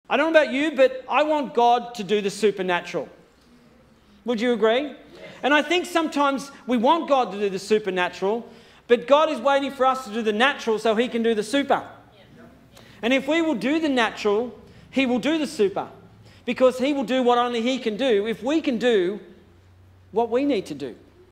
I don't know about you, but I want God to do the supernatural. Would you agree? Yes. And I think sometimes we want God to do the supernatural, but God is waiting for us to do the natural so he can do the super. And if we will do the natural, he will do the super. Because he will do what only he can do if we can do what we need to do.